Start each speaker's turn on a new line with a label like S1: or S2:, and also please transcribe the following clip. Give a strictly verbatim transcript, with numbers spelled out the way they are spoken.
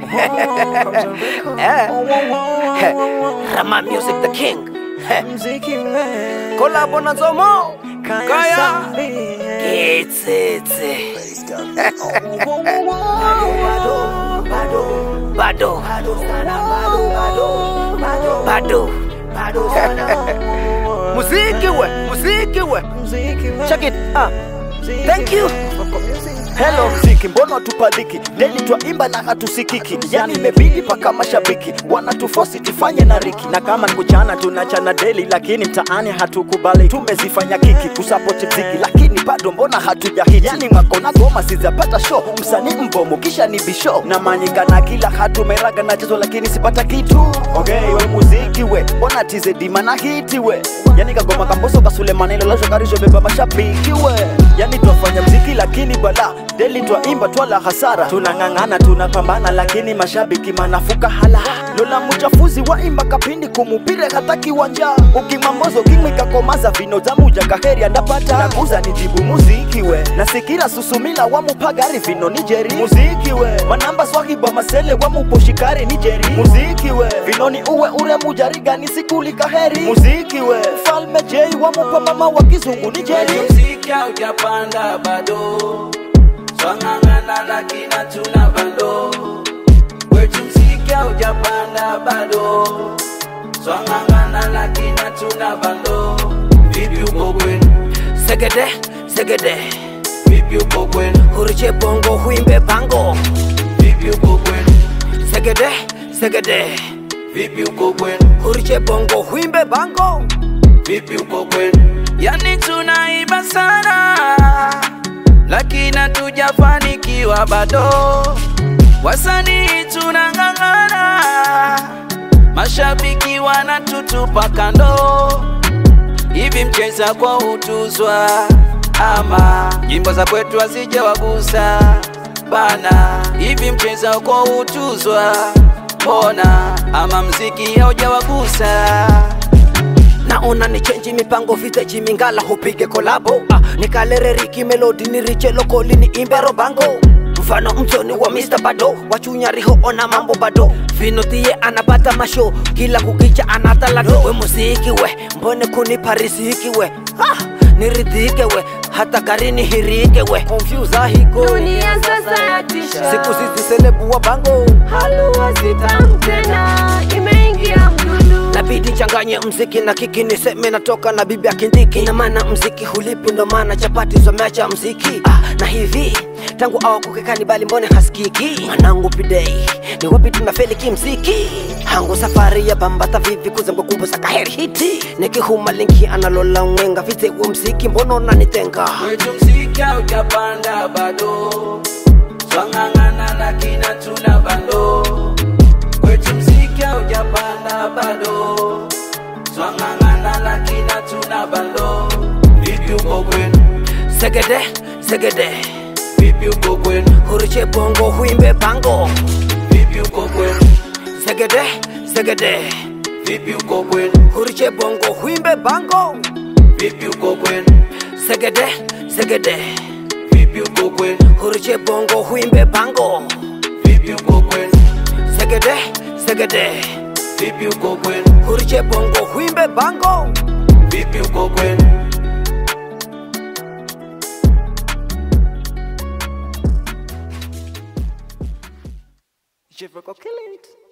S1: Rama Music the King. Collabo na Zomo Kaya Kitsitsi Bado Bado Bado Muziki we Muziki we Check it ah. Thank you. Hello mziki, mbona tupadiki? Deli twaimba na hatusikiki. Yani imebidi paka mashabiki wanatufosi tufanye na Riki. Na kama nikuchana tunachana deli, lakini mtaani hatukubali. Tumezifanya kiki kusupport mziki, lakini bado mbona hatujahiti? Yani makona goma sizapata show, msanii mbomo kisha ni bisho. Na manyika na kila hatu meraga na chezo, lakini sipata kitu. Okay we muziki we, mbona tize dima na hiti we? Yani kagoma kamboso kasule manelo la shokarisho beba mashabiki we. Yani tuwafanya mziki lakini bala deli twaimba twala hasara. Tunangangana tunapambana lakini mashabiki manafuka hala. Lola mchafuzi waimba kapindi kumupire hata kiwanja. Ukimambozo kimi kakomaza vino za muja kaheri andapata. Nakuza nijibu muziki we, nasikira susumila wamupagari vino nijeri. Muziki we, manamba swahiba masele wamuposhikari nijeri. Muziki we, vinoni uwe ure mujariga nisikuli kaheri. Muziki we, falme jei wamupa mama wa kizungu nijeri.
S2: Muziki haujapanda bado, swangangana lakini tuna bando. Wetu mziki haujapanda bado, swangangana lakini tuna bando. Vipi uko kwenu?
S1: Segede, segede.
S2: Vipi uko kwenu?
S1: Huriche bongo huimbe bango.
S2: Vipi uko kwenu?
S1: Segede, segede.
S2: Vipi uko kwenu?
S1: Huriche bongo huimbe bango.
S2: Vipi uko kwenu? Yani tunaiba sana, lakini hatujafanikiwa bado. Wasanii tunangangana, mashabiki wanatutupa kando. Hivi mcheza kwa utuzwa, ama nyimbo za kwetu asije wagusa bana? Hivi mcheza kwa utuzwa, mbona ama mziki haujawagusa?
S1: Naona ni change mipango vita jimingala hupige kolabo. ah, Nikalere Riki melody ni riche lokoli ni imbero bango. Mfano mtoni wa mister Bado, wachunyariho ona mambo bado. Vino tiye anapata masho, kila kukicha anatalado. We muziki we, mbone kunipa riziki we. ah, Niridhike we, hata gari ni hirike we. Confuse ahiko,
S3: dunia sasa yatisha.
S1: siku sisi selebu wa bango.
S3: Haluwa sitamtena, imeingia mdulu.
S1: Nabidi changanye mziki na kiki, niseme natoka na bibi akindiki. Na maana mziki hulipi, ndo maana chapati zomeacha mziki. ah, Na hivi tangu awa kukekani bali mbone hasikiki. Manangu pidei ni wapi tunafeli kimziki. Hangu safari ya bambata vivi kuzembo kumbusa kaheri hiti. Nikihuma linki analola mwenga vite uo mziki mbono unanitenga.
S2: Wetu mziki haujapanda bado, swangangana lakini tuna bando. Wetu mziki haujapanda bado, swangangana lakini tuna bando. Vipi uko kwenu?
S1: Segede, segede.
S2: Vipi uko kwenu?
S1: Huriche bongo huimbe bango.
S2: Vipi uko kwenu?
S1: Segede, segede.
S2: Vipi uko kwenu?
S1: Huriche bongo huimbe bango.
S2: Vipi uko kwenu?
S1: Segede, segede.
S2: Vipi uko kwenu?
S1: Huriche bongo huimbe bango.
S2: Vipi uko kwenu?
S1: Segede, segede.
S2: Vipi uko kwenu?
S1: Huriche bongo huimbe bango.
S2: Vipi uko kwenu?
S1: Je veux qu'on kill it.